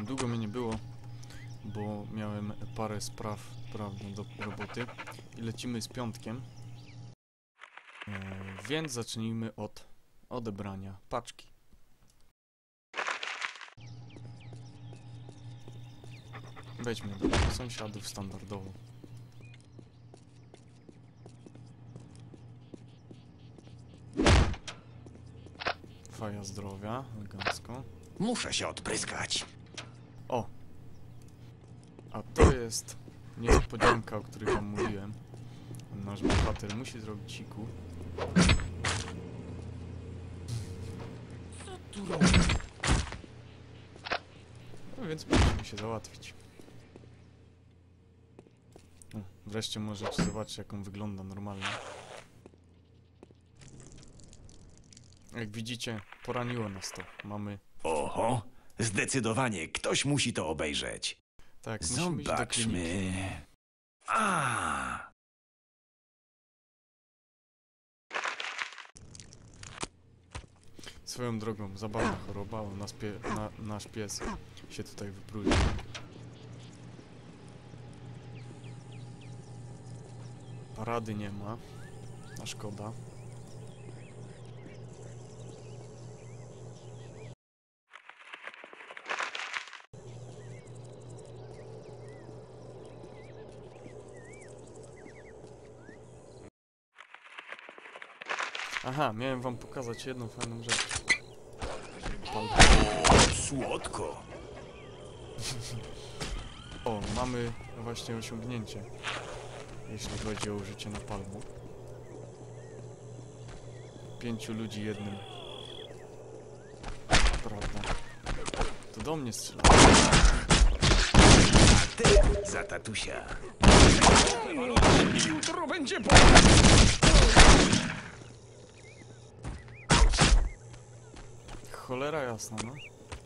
długo mnie nie było, bo miałem parę spraw, prawda, do roboty i lecimy z piątkiem. Więc zacznijmy od odebrania paczki. Wejdźmy do sąsiadów standardowo. Faja zdrowia, elegancko. Muszę się odpryskać. O! A to jest niespodzianka, o której wam mówiłem. Nasz bohater musi zrobić siku. Co tu robi? No więc musimy się załatwić. O, wreszcie możecie zobaczyć, jak on wygląda normalnie. Jak widzicie, poraniło nas to. Mamy... Oho, zdecydowanie ktoś musi to obejrzeć. Tak, musimy iść do kliniki. Zobaczmy. A! Swoją drogą, zabawna choroba, o, nasz pies się tutaj wyprócił. Parady nie ma, a szkoda. Aha, miałem wam pokazać jedną fajną rzecz. Słodko. O, mamy właśnie osiągnięcie, jeśli chodzi o użycie napalmu. 5 ludzi jednym. Prawda. To do mnie strzela. A ty za tatusia. Jutro będzie po... Cholera jasna, no.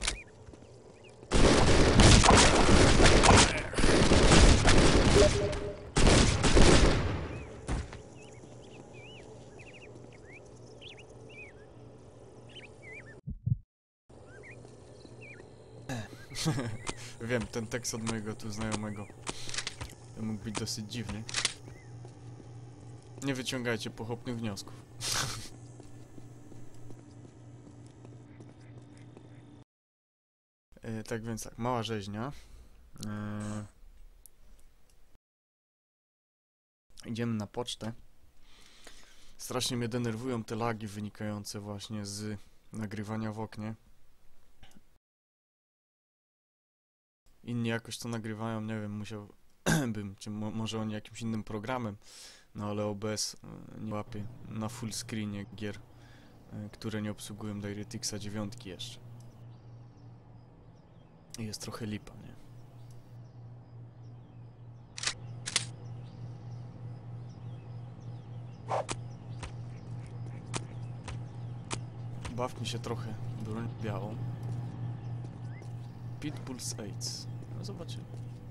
Wiem, ten tekst od mojego tu znajomego mógł być dosyć dziwny. Nie wyciągajcie pochopnych wniosków. Tak więc tak, mała rzeźnia. Idziemy na pocztę. Strasznie mnie denerwują te lagi wynikające właśnie z nagrywania w oknie. Inni jakoś to nagrywają, nie wiem, musiałbym, czy może oni jakimś innym programem, no ale OBS nie łapie na full screenie gier, które nie obsługują DirectXa 9 jeszcze. I jest trochę lipa, nie? Bawmy się trochę broń białą. Pitbull's AIDS. No zobaczymy.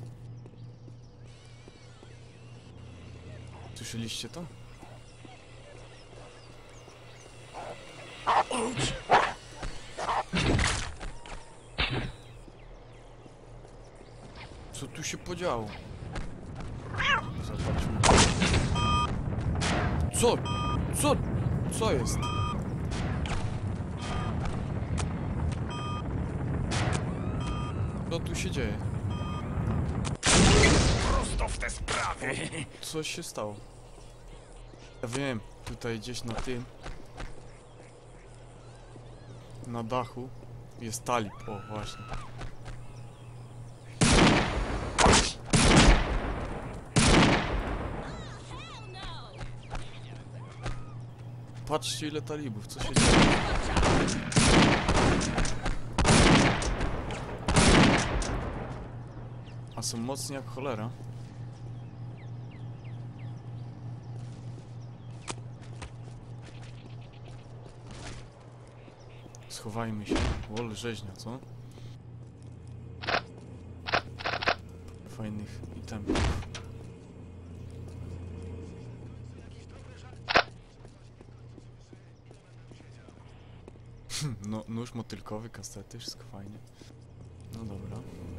Słyszeliście to? Co tu się podziało? Zobaczmy. Co? Co? Co jest? Co tu się dzieje? Prosto w te sprawy. Coś się stało. Ja wiem, tutaj gdzieś na tym, na dachu jest talib, o właśnie. Patrzcie, ile talibów, co się dzieje? A są mocni jak cholera. Schowajmy się. Łol rzeźnia, co? Fajnych itemów. No, nóż motylkowy, kastety, wszystko fajnie. No dobra.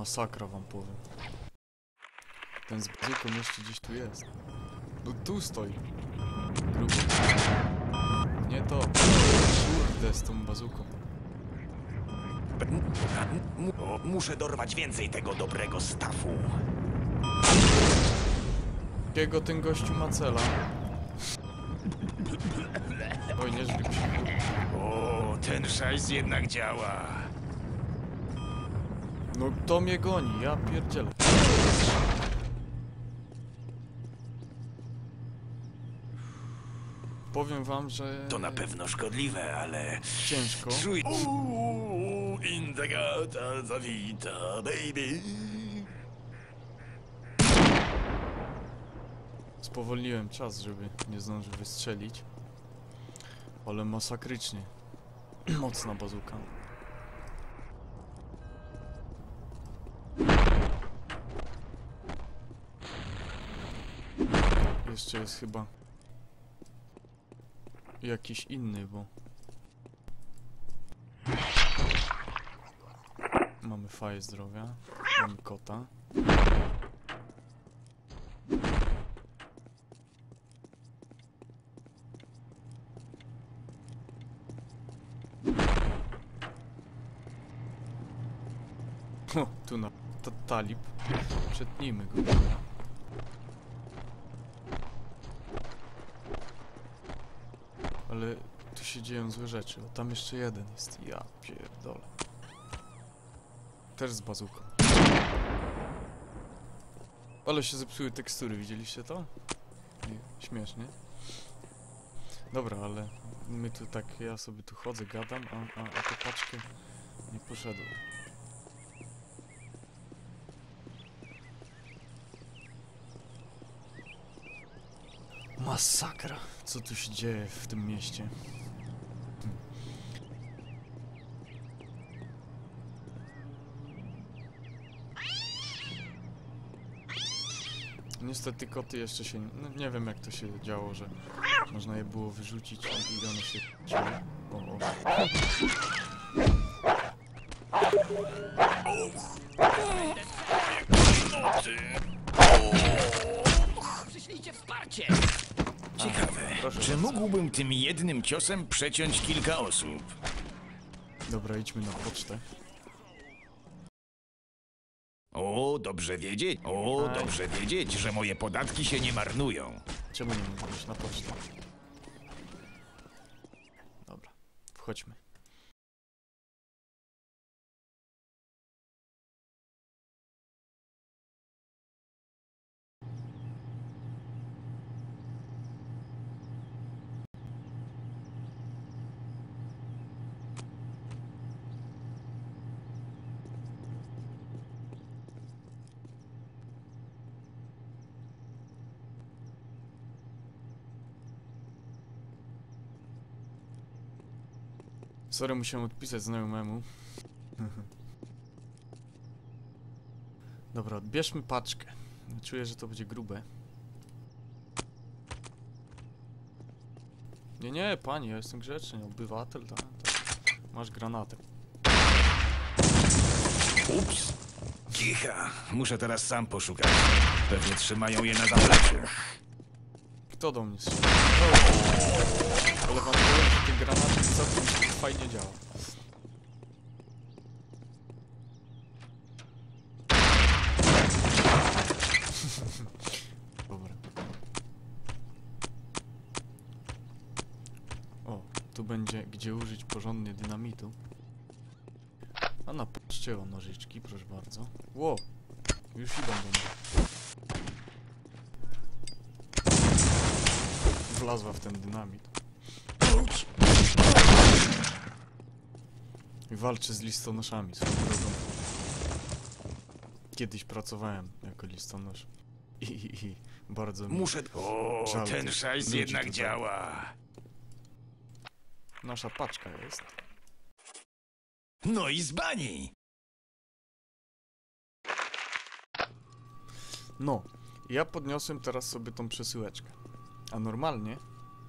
Masakra wam powiem. Ten z bazuką jeszcze gdzieś tu jest. No tu stoi. Grubo. Nie to. Kurde, z tą bazuką. Muszę dorwać więcej tego dobrego stafu. Jakiego ten gościu ma cela? Oj, nie żryb się. O, ten szajs jednak działa. No kto mnie goni? Ja pierdzielę. Powiem wam, że... To na pewno szkodliwe, ale... ciężko. Czuj... Uuu, Indagata zawita, baby. Spowolniłem czas, żeby nie zdążył wystrzelić. Ale masakrycznie. Mocna bazuka. Jeszcze jest chyba jakiś inny, bo mamy faję zdrowia, mamy kota. O, tu na talib. Przetnijmy go. Ale tu się dzieją złe rzeczy. O, tam jeszcze jeden jest. Ja pierdolę. Też z bazuką. Ale się zepsuły tekstury, widzieliście to? Nie, śmiesznie. Dobra, ale my tu tak, ja sobie tu chodzę, gadam, a tę paczkę nie poszedłem. Masakra, co tu się dzieje w tym mieście? Niestety koty jeszcze się... No, nie wiem jak to się działo, że można je było wyrzucić i one się cięły. O. Przyślijcie wsparcie! Ciekawe, proszę czy bardzo. mógłbym tym jednym ciosem przeciąć kilka osób? Dobra, idźmy na pocztę. O, dobrze wiedzieć. O, Aj. dobrze wiedzieć, że moje podatki się nie marnują. Czemu nie mogę iść na pocztę? Dobra, wchodźmy. Sorry, musiałem odpisać znajomemu. Dobra, odbierzmy paczkę. Czuję, że to będzie grube. Nie, pani, ja jestem grzeczny, obywatel, tak. Masz granatem. Ups. Kicha. Muszę teraz sam poszukać. Pewnie trzymają je na zapleczu. Kto do mnie strzela? Ale wam powiem, że ten granat całkiem fajnie działa. Dobra. O, tu będzie gdzie użyć porządnie dynamitu. A na poczcie o nożyczki, proszę bardzo. Ło! Już idą do mnie. Wlazła w ten dynamit. I walczy z listonoszami swoją drogą. Kiedyś pracowałem jako listonosz. I bardzo mi Muszę... O, żal ten tych szajs ludzi jednak tutaj. działa. Nasza paczka jest. No i z bani. No, ja podniosłem teraz sobie tą przesyłeczkę. A normalnie,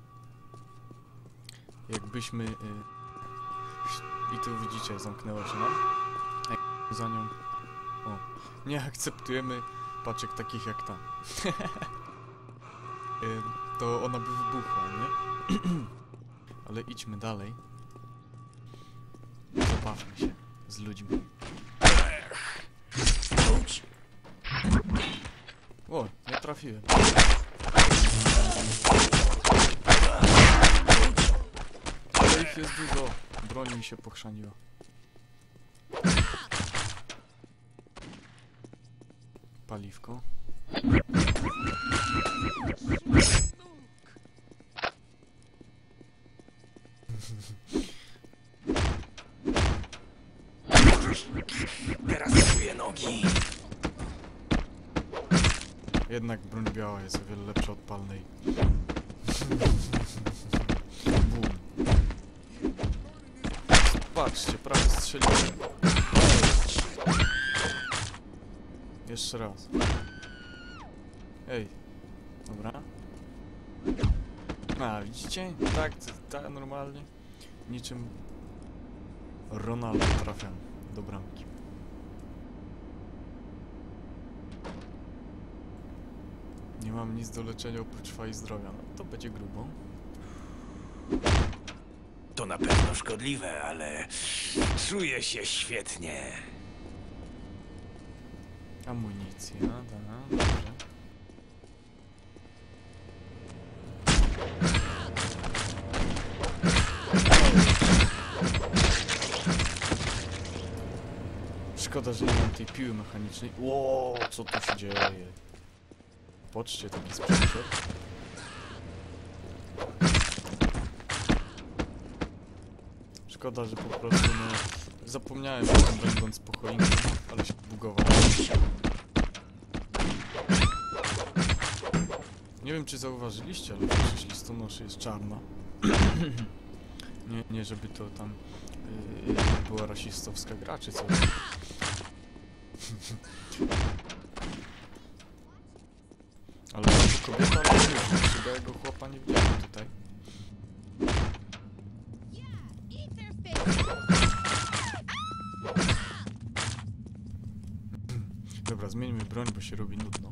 jakbyśmy... I tu widzicie, zamknęła się nam. Jak za nią O, nie akceptujemy paczek takich jak ta. To ona by wybuchła, nie? Ale idźmy dalej. Zabawmy się z ludźmi. O, nie trafiłem. Ale ich jest dużo. Broń mi się pochrzaniła. Paliwko. Teraz czuję nogi. Jednak broń biała jest o wiele lepsza od palnej. Bum. Patrzcie, prawie strzeliłem. Jeszcze raz. Ej. Dobra. A, widzicie? Tak normalnie. Niczym Ronaldo trafiam do bramki. Nie mam nic do leczenia oprócz fali zdrowia. No to będzie grubo. To na pewno szkodliwe, ale czuję się świetnie. Amunicja, tak, dobrze. Szkoda, że nie mam tej piły mechanicznej. Ło, co tu się dzieje? Patrzcie, taki sprzęt. Szkoda, że po prostu zapomniałem o tym, będąc po choinku, ale się bugowało. Nie wiem, czy zauważyliście, ale większość listonoszy jest czarna. Nie, żeby to tam była rasistowska gra, czy coś. Ale to kobieta również, chyba jego chłopa nie widziałem tutaj. Dobra, zmieńmy broń, bo się robi nudno.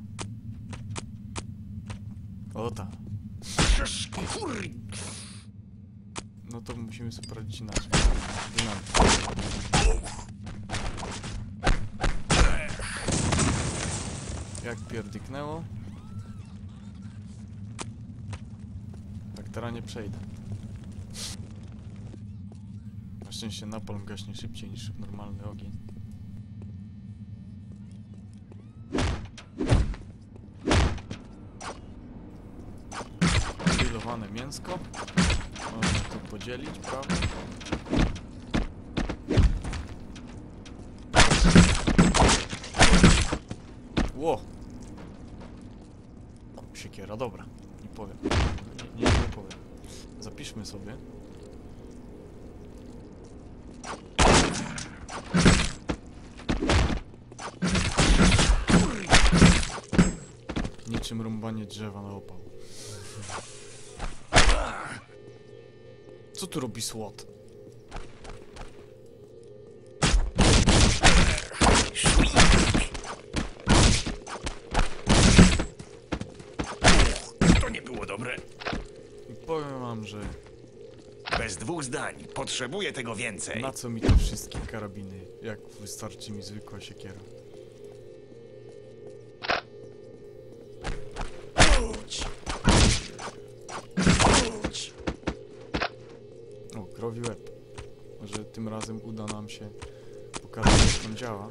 O tak. No to musimy sobie poradzić inaczej. Jak pierdyknęło. Tak teraz nie przejdę. Na szczęście napalm gaśnie szybciej niż normalny ogień. Grillowane mięsko. Można to podzielić, prawda? Ło! O, siekiera, dobra. Nie powiem. Nie powiem. Zapiszmy sobie. Niczym rąbanie drzewa na opał. Co tu robi SWAT? To nie było dobre. I powiem wam, że Bez dwóch zdań. Potrzebuję tego więcej. na co mi te wszystkie karabiny, jak wystarczy mi zwykła siekiera. O, krowi łeb. Może tym razem uda nam się pokazać, jak on działa.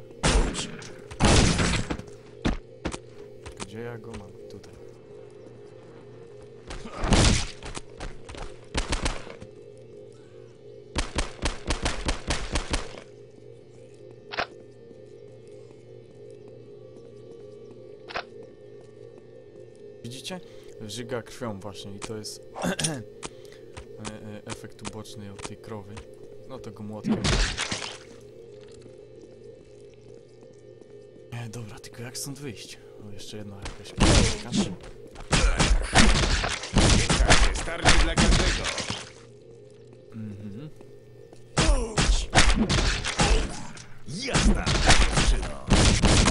Gdzie ja go mam? Tutaj. Widzicie? Żyga krwią właśnie i to jest efekt uboczny od tej krowy. No to go młotkiem. Dobra, tylko jak stąd wyjść? O, jeszcze jedna jakaś książka. Starczy dla każdego. Mhm. Jasna, dziewczyno.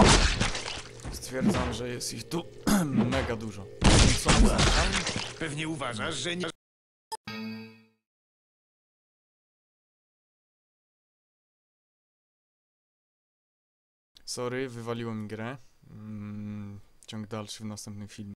Potwierdzam, że jest ich tu mega dużo. Są znalezieni? Pewnie uważasz, że nie... Sorry, wywaliło mi grę. Ciąg dalszy w następnym filmie.